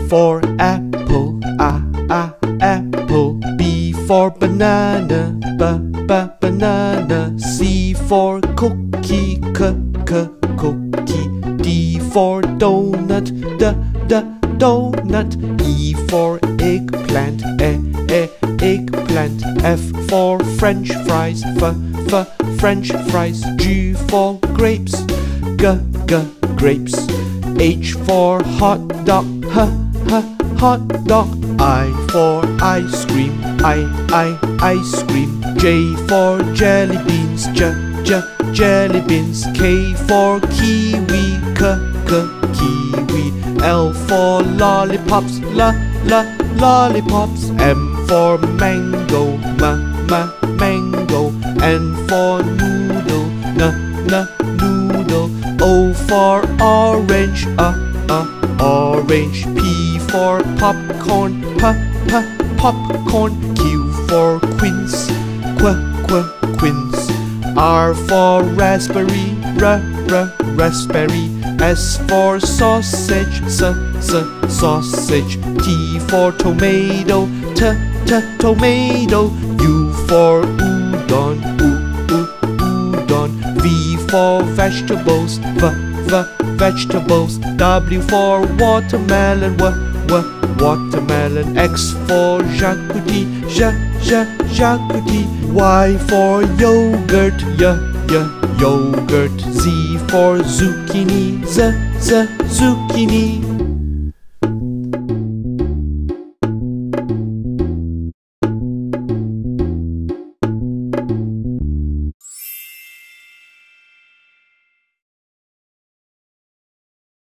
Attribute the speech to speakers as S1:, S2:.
S1: for apple, apple. B for banana, banana. C for cookie, cookie. D for donut, donut. E for eggplant, eggplant. F for French fries, French fries. G for grapes, grapes. H for hot dog, hot dog. I for ice cream, ice cream. J for jelly beans, jelly beans. K for kiwi, kiwi. L for lollipops, lollipops. M for mango, mango. N for noodle, noodle. O for orange, orange. P for popcorn, popcorn. Q for quince, quince. R for raspberry, raspberry. S for sausage, sausage. T for tomato, tomato. U for udon, udon. V for vegetables, vegetables. W for watermelon, watermelon. X for Xacuti, Xacuti. Y for yogurt, yogurt. Z for zucchini, zucchini.